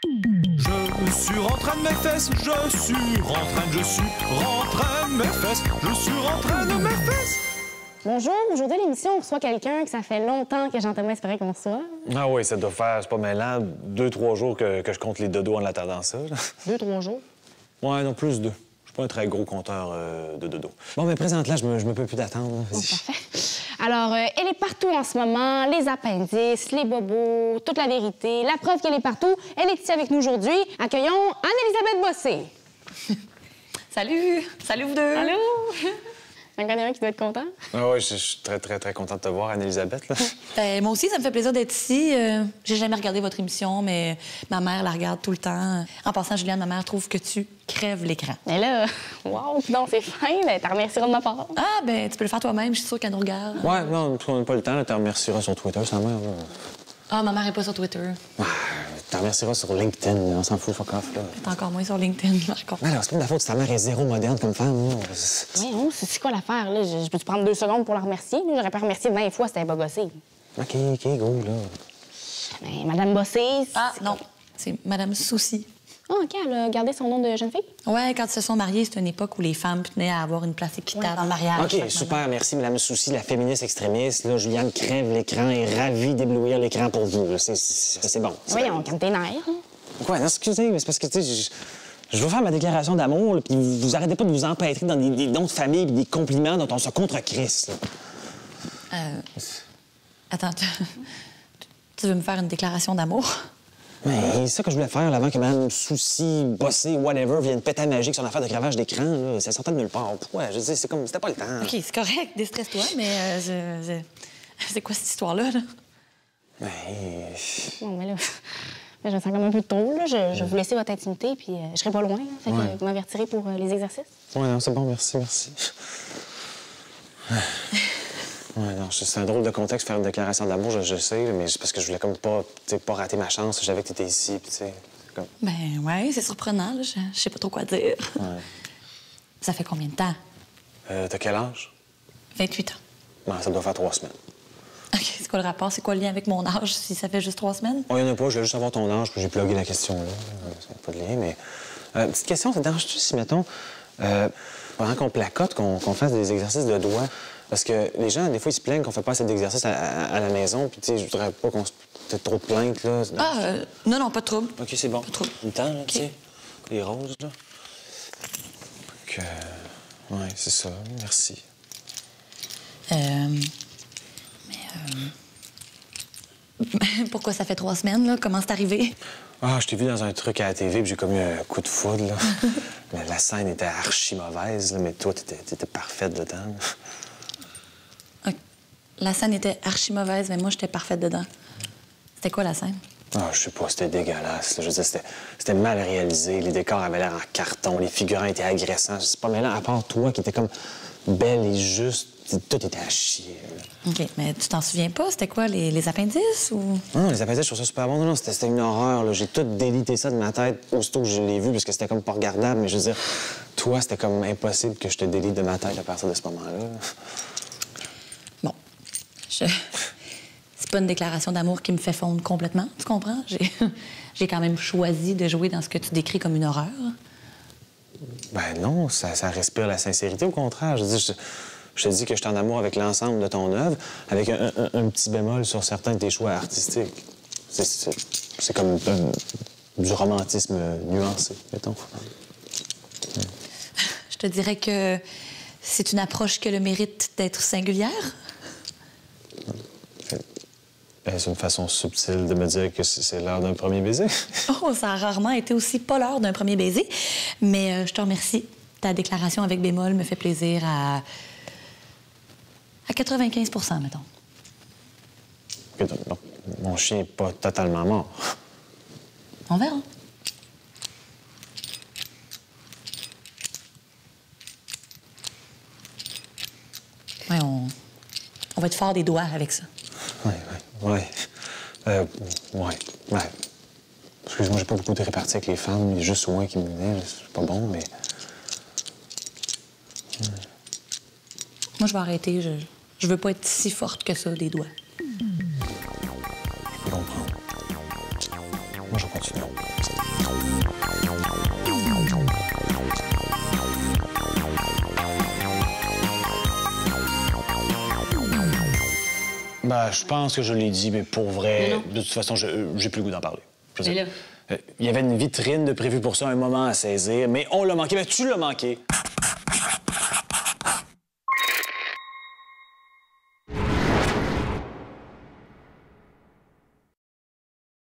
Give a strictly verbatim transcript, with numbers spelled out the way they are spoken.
Je suis rentré de mes fesses, je suis rentré de, je suis rentré de mes fesses, je suis rentré de mes fesses. Bonjour, aujourd'hui à l'émission, on reçoit quelqu'un que ça fait longtemps que Jean-Thomas espérait qu'on reçoive. Ah oui, ça doit faire, c'est pas mêlant, deux, trois jours que, que je compte les dodos en attendant ça. Là. Deux, trois jours? Ouais, non, plus deux. Je suis pas un très gros compteur euh, de dodos. Bon, mais présente là, je me, je me peux plus d'attendre. Bon, parfait. Alors, euh, elle est partout en ce moment, les appendices, les bobos, toute la vérité, la preuve qu'elle est partout. Elle est ici avec nous aujourd'hui. Accueillons Anne-Élisabeth Bossé. Salut! Salut vous deux! Allô? J'en connais un qui doit être content. Ah oui, je suis très, très, très contente de te voir, Anne-Élisabeth. Ben, moi aussi, ça me fait plaisir d'être ici. Euh, J'ai jamais regardé votre émission, mais ma mère la regarde tout le temps. En passant, Juliane, ma mère trouve que tu crèves l'écran. Mais là, wow, non, c'est fin, là, t'en remercieras de ma part. Ah, ben, tu peux le faire toi-même, je suis sûre qu'elle nous regarde. Ouais, non, on n'a pas le temps, tu te remercieras sur Twitter, sa mère. Là. Ah, ma mère est pas sur Twitter. Ah, tu te remercieras sur LinkedIn, on s'en fout, fuck off, là. Elle est encore moins sur LinkedIn, par contre. Mais alors, c'est pas de la faute, ta mère est zéro moderne comme femme, là. Oui, oh, c'est quoi l'affaire, là? Je, je peux-tu prendre deux secondes pour la remercier? J'aurais pas remercié vingt fois si t'avais pas gossé. OK, OK, go, là. Mais Madame Bossé... Ah, non, c'est Madame Souci. Ah, OK, elle a gardé son nom de jeune fille? Ouais, quand ils se sont mariés, c'était une époque où les femmes tenaient à avoir une place équitable Ouais. dans le mariage. OK, super, merci, Madame Souci, la féministe extrémiste. Là, Juliane crève l'écran et est ravie d'éblouir l'écran pour vous. C'est bon. Voyons, calme tes nerfs. Quoi? Non, excusez, mais c'est parce que, tu sais, je, je veux faire ma déclaration d'amour, puis vous, vous arrêtez pas de vous empêtrer dans des, des noms de famille et des compliments dont on se contre-crisse. Euh... Attends, tu... tu veux me faire une déclaration d'amour? Mais c'est ça que je voulais faire là, avant que Mme Souci, Bossé, whatever, vienne péter à magique son affaire de gravage d'écran. Là. Ça sortait de nulle part. Pourquoi? Je dis, c'est comme... C'était pas le temps. OK, c'est correct, déstresse-toi, mais euh, je, je... c'est quoi cette histoire-là, là? Mais... Bon, mais là, je me sens comme un peu trop, là. Je, je vais vous laisser votre intimité, puis euh, je serai pas loin. Hein. Fait que Ouais. euh, vous m'avertirez pour euh, les exercices. Ouais, non, c'est bon, merci, merci. Ouais, non, c'est un drôle de contexte, faire une déclaration d'amour, je, je sais, mais c'est parce que je voulais comme pas, tu sais, pas rater ma chance. Je savais que t'étais ici, puis tu sais, comme... Ben ouais, c'est surprenant, là. Je, je sais pas trop quoi dire. Ouais. Ça fait combien de temps? Euh, t'as quel âge? vingt-huit ans. Ben, ça doit faire trois semaines. OK, c'est quoi le rapport? C'est quoi le lien avec mon âge si ça fait juste trois semaines? Oh, il y en a pas, je voulais juste savoir ton âge, puis j'ai plugué la question, là. Ça n'a pas de lien, mais... Euh, petite question, ça te dérange-tu si, mettons, euh, pendant qu'on placote, qu'on qu'on fasse des exercices de doigts? Parce que les gens, des fois, ils se plaignent qu'on fait pas assez d'exercices à, à, à la maison, puis tu sais, je voudrais pas qu'on se... T'aies trop de plaintes, là. Ah, euh, non, non, pas de trouble. OK, c'est bon. Pas de trouble. Le temps, là, OK. tu sais, les roses, là. Donc, euh... ouais, c'est ça, merci. Euh... Mais, euh... Pourquoi ça fait trois semaines, là? Comment c'est arrivé? Ah, je t'ai vu dans un truc à la T V, puis j'ai comme eu un coup de foudre, là. la, la scène était archi mauvaise, là, mais toi, t'étais, t'étais parfaite dedans. OK. La scène était archi mauvaise, mais moi, j'étais parfaite dedans. C'était quoi, la scène? Ah, je sais pas, c'était dégueulasse. Là. Je veux dire, c'était, c'était mal réalisé. Les décors avaient l'air en carton, les figurants étaient agressants. C'est pas mêlant, à part toi qui étais comme belle et juste. Tout était à chier. Là. OK, mais tu t'en souviens pas? C'était quoi, les, les appendices ou... Non, les appendices, je trouve ça super bon. Non, non, c'était, c'était une horreur. Là. J'ai tout délité ça de ma tête aussitôt que je l'ai vu, parce que c'était comme pas regardable. Mais je veux dire, toi, c'était comme impossible que je te délite de ma tête à partir de ce moment-là. Bon, je... C'est pas une déclaration d'amour qui me fait fondre complètement, tu comprends? J'ai... J'ai quand même choisi de jouer dans ce que tu décris comme une horreur. Ben non, ça, ça respire la sincérité, au contraire. Je veux dire, je... Je te dis que je suis en amour avec l'ensemble de ton œuvre, avec un, un, un petit bémol sur certains de tes choix artistiques. C'est, c'est, c'est comme un, du romantisme nuancé, mettons. Je te dirais que c'est une approche qui a le mérite d'être singulière. C'est une façon subtile de me dire que c'est l'heure d'un premier baiser. Oh, ça a rarement été aussi pas l'heure d'un premier baiser. Mais euh, je te remercie. Ta déclaration avec bémol me fait plaisir à... à quatre-vingt-quinze pour cent, mettons. Okay, donc, mon chien n'est pas totalement mort. On verra. Ouais, on... on va être fort des doigts avec ça. Oui, oui, oui. Euh, ouais, ouais. Excuse-moi, j'ai pas beaucoup de répartie avec les femmes. Il y a juste moi qui me venait. C'est pas bon, mais... Moi, je vais arrêter. Je, je veux pas être si forte que ça, des doigts. Je peux comprendre. Moi, je continue. Ben, je pense que je l'ai dit, mais pour vrai, Mais non. de toute façon, je- j'ai plus le goût d'en parler. Je veux Mais dire, là- euh, il y avait une vitrine de prévue pour ça, un moment à saisir, mais on l'a manqué. Ben, tu l'as manqué.